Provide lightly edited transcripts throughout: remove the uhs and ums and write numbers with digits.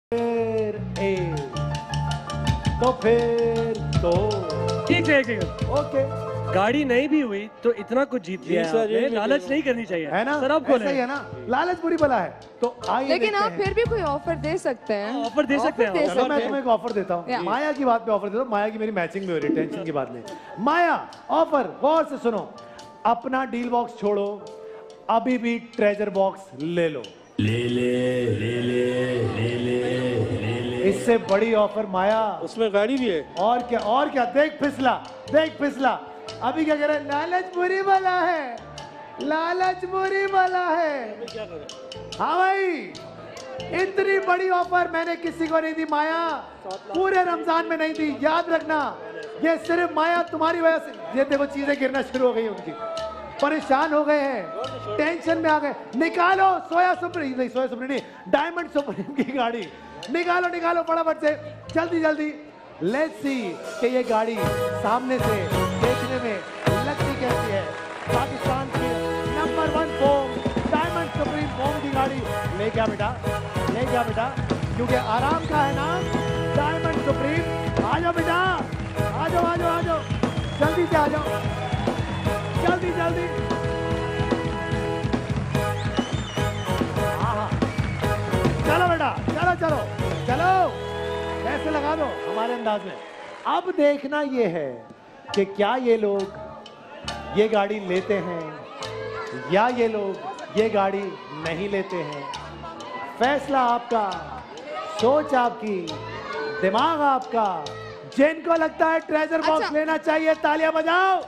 तो फिर तो ठीक है ओके, गाड़ी नहीं भी हुई तो इतना कुछ जीत लिया आपने, लालच नहीं करनी चाहिए है ना सर। आपको ऐसा ही है ना, लालच बुरी बला है। तो आइए, लेकिन आप फिर भी कोई ऑफर दे सकते हैं। ऑफर दे सकते हैं। चलो मैं तुम्हें एक ऑफर देता हूँ। माया की बात पे ऑफर देता हूँ। माया की मेरी मैचिंग में हो रही है, टेंशन की बात नहीं। माया ऑफर गौर से सुनो, अपना डील बॉक्स छोड़ो, अभी भी ट्रेजर बॉक्स ले लो। ले ले ले ले ले ले, इससे बड़ी ऑफर माया, उसमें गाड़ी भी है। और क्या देख फिसला, देख फिसला। अभी क्या कह रहा है, लालच बुरी बला है, लालच बुरी बला है। हाँ भाई, इतनी बड़ी ऑफर मैंने किसी को नहीं दी माया, पूरे रमजान में नहीं दी, याद रखना। ये सिर्फ माया तुम्हारी वजह से, ये देखो चीजें गिरना शुरू हो गई उनकी, परेशान हो गए हैं, टेंशन में आ गए। निकालो सोया सुप्रीम नहीं, डायमंड सुप्रीम की गाड़ी निकालो, निकालो फटाफट से, जल्दी जल्दी। लेट्स सी कि ये गाड़ी सामने से देखने में लगती कैसी है। पाकिस्तान की number 1 foam, diamond supreme foam की गाड़ी ले क्या बेटा, ले क्या बेटा, क्योंकि आराम का है नाम डायमंड सुप्रीम। आ जाओ बेटा, आ जाओ आ जाओ आ जाओ, जल्दी से आ जाओ, जल्दी जल्दी। चलो बेटा, चलो चलो चलो, ऐसे लगा दो हमारे अंदाज में। अब देखना ये है कि क्या ये लोग ये गाड़ी लेते हैं या ये लोग ये गाड़ी नहीं लेते हैं। फैसला आपका, सोच आपकी, दिमाग आपका। जिनको लगता है ट्रेजर बॉक्स लेना चाहिए तालियां बजाओ।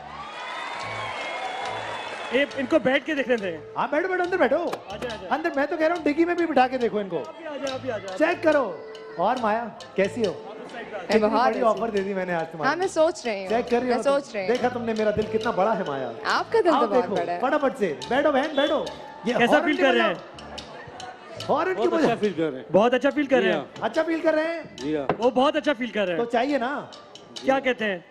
इनको बैठ के देखने दें। हाँ बैठो बैठो, अंदर बैठो, अंदर। मैं तो कह रहा हूँ डिग्गी में भी बिठा के देखो इनको, चेक करो। और माया कैसी हो? बड़ी ऑफर दे दी मैंने आज तुम्हारे। हाँ मैं सोच रही हूँ, चेक कर रही हो? मैं सोच रही हूँ। देखा तुमने मेरा दिल कितना बड़ा है माया? आपका दिल तो बहुत बड़ा है। फटाफट से बैठो बहन, बैठो। ये कैसा फील कर रहे हैं? हॉर्न की अच्छा फील कर रहे हैं, बहुत अच्छा फील कर रहे हैं। अच्छा फील कर रहे हैं, वो बहुत अच्छा फील कर रहे हैं। तो चाहिए ना, क्या कहते हैं,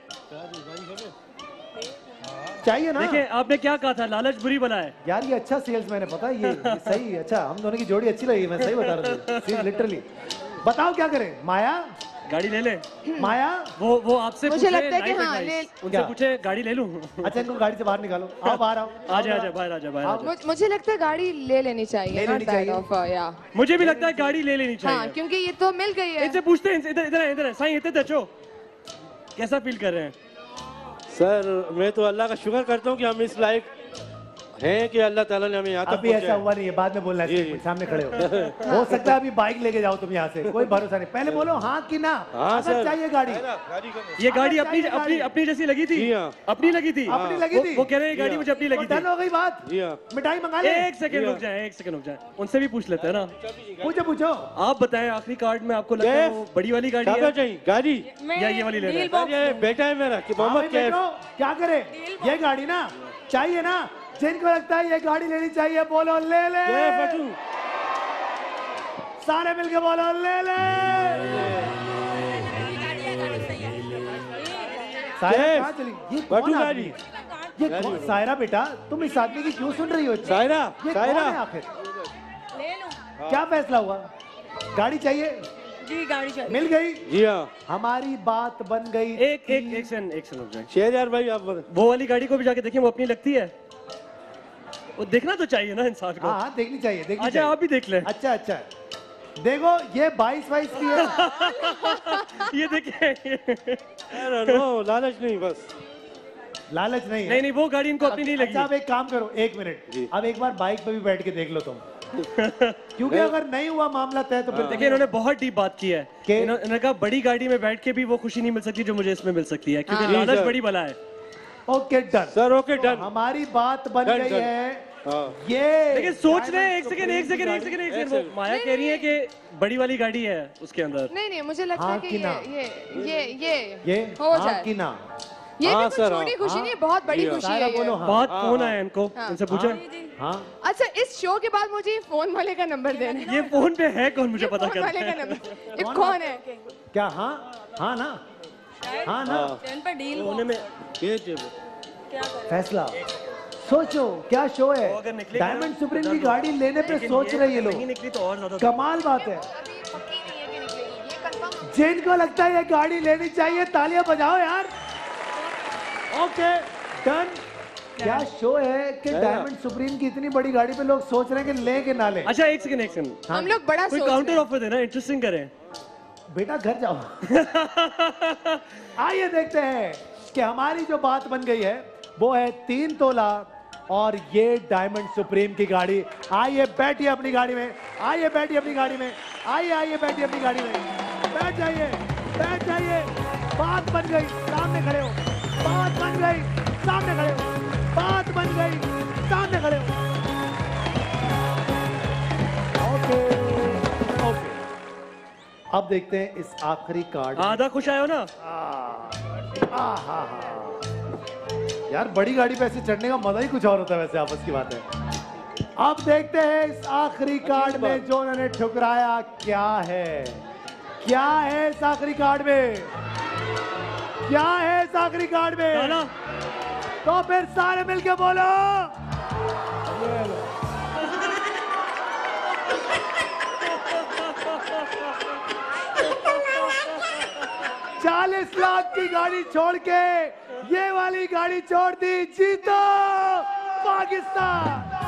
चाहिए ना। देखिए आपने क्या कहा था, लालच बुरी बला है। यार ये अच्छा सेल्स मैंने पता, ये सही, अच्छा हम दोनों की जोड़ी अच्छी लगी, मैं सही बता रहा हूँ लिटरली। बताओ क्या करें माया? गाड़ी ले ले माया। वो आपसे मुझे लगता है कि हाँ ले, उनसे पूछे गाड़ी ले लूं। अच्छा इनको गाड़ी से बाहर निकालो, आओ बाहर आओ, आजा आजा बाहर, आजा बाहर। मुझे लगता है गाड़ी ले लेनी चाहिए, ले लेनी चाहिए। मुझे भी लगता है गाड़ी ले लेनी चाहिए। हाँ क्योंकि ये तो मिल गई है। इनसे पूछते हैं, इधर इधर इधर साईं, इधर दचो, कैसा फील कर रहे हैं? सर मैं तो अल्लाह का शुक्र करता हूँ कि हम इस लायक हैं कि अल्लाह ताला ने हमें यहाँ तक अभी ऐसा हुआ नहीं है, बाद में बोलना है, सामने खड़े हो सकता है अभी बाइक लेके जाओ तुम यहाँ से, कोई भरोसा नहीं। पहले बोलो हाँ कि ना, अगर चाहिए गाड़ी। ये गाड़ी अपनी अपनी अपनी जैसी लगी थी, अपनी लगी थी, अपनी लगी थी। वो कह रहे हैं गाड़ी मुझे अपनी लगी थी। डन हो गई बात, मिठाई मंगा ले। एक सेकंड रुक जाए, एक सेकंड रुक जाए, उनसे भी पूछ लेते हैं ना। पूछो पूछो, आप बताएं आखिरी कार्ड में आपको लगता है वो बड़ी वाली गाड़ी है चाहिए, गाड़ी या ये वाली ले रहे हैं? बेटा है मेरा कि मोहम्मद क्या करे, ये गाड़ी ना चाहिए ना। जिनको लगता है ये गाड़ी लेनी चाहिए बोलो ले ले, सारे मिलके बोलो ले ले। सायरा कहाँ चली? ये कौन आदमी? ये कौन? सायरा बेटा तुम इस आदमी की क्यों सुन रही हो? सायरा, ये कौन है आखिर? क्या फैसला हुआ? गाड़ी चाहिए जी, गाड़ी चाहिए। मिल गई जी हाँ, हमारी बात बन गई। एक सेकंड रुक जाए। शेर यार भाई आप वो वाली गाड़ी को भी जाके देखिए, वो अपनी लगती है, वो देखना तो चाहिए ना इंसान को। हाँ देखनी चाहिए, देखनी अच्छा आप भी देख ले। अच्छा अच्छा देखो ये 22 की है। ये देखिए, नो लालच नहीं, बस लालच नहीं है। नहीं वो गाड़ी इनको अपनी नहीं लगी। अच्छा अब एक काम करो, 1 मिनट, अब एक बार बाइक पे भी बैठ के देख लो तुम, क्योंकि अगर नहीं हुआ मामला तय तो फिर देखिए इन्होंने बहुत डीप बात की है। इन्होंने कहा बड़ी गाड़ी में बैठ के भी वो खुशी नहीं मिल सकती जो मुझे इसमें मिल सकती है, क्योंकि लालच बड़ी बला है। Okay done sir, okay done, हमारी बात बन गई है। ये लेकिन सोच रहे हैं, एक सेकंड वो माया कह रही है कि बड़ी वाली गाड़ी है उसके अंदर। नहीं मुझे लगता है कि ये हो जाए कि ना, ये भी कुछ छोटी खुशी नहीं, बहुत बड़ी खुशी है। बहुत फोन आया इनको, इनसे पूछे। हाँ अच्छा इस शो के बाद मुझे फोन वाले का नंबर देना। ये फोन पे है कौन, मुझे पता फोन वाले का नंबर ये कौन है? क्या? हाँ हाँ ना, हाँ ना, पर डील होने में फैसला सोचो क्या शो है। डायमंड सुप्रीम की गाड़ी लेने पे सोच रहे ये लोग, निकली तो और ज्यादा कमाल बात है। जिनको लगता है ये गाड़ी लेनी चाहिए तालियां बजाओ यार। Okay done. क्या शो है कि डायमंड सुप्रीम की इतनी बड़ी गाड़ी पे लोग सोच रहे हैं कि लें कि ना लें। अच्छा एक सेकंड हम लोग बड़ा कोई सोच रहे काउंटर हैं। ऑफर देना, इंटरेस्टिंग करें। बेटा घर जाओ। आइए देखते हैं कि हमारी जो बात बन गई है वो है 3 तोला और ये डायमंड सुप्रीम की गाड़ी। आइए बैठिए अपनी गाड़ी में, आइए बैठिए अपनी गाड़ी में, आइए आइए बैठिए अपनी गाड़ी में, बैठ जाइए बैठ जाइए। बात बन गई, सामने खड़े हो। बात बन गई, सामने खड़े हो। बात बन गई, सामने खड़े हो। ओके ओके, अब देखते हैं इस आखिरी कार्ड। आधा खुश आए हो ना? यार बड़ी गाड़ी पे ऐसे चढ़ने का मजा ही कुछ और होता है। वैसे आपस की बात है। अब देखते हैं इस आखिरी कार्ड में जो उन्होंने ठुकराया क्या है। क्या है इस आखिरी कार्ड में? क्या है इस आखिरी कार्ड में? ताला। तो फिर सारे मिलके बोलो। 40 लाख की गाड़ी छोड़ के ये वाली गाड़ी छोड़ दी। जीतो पाकिस्तान।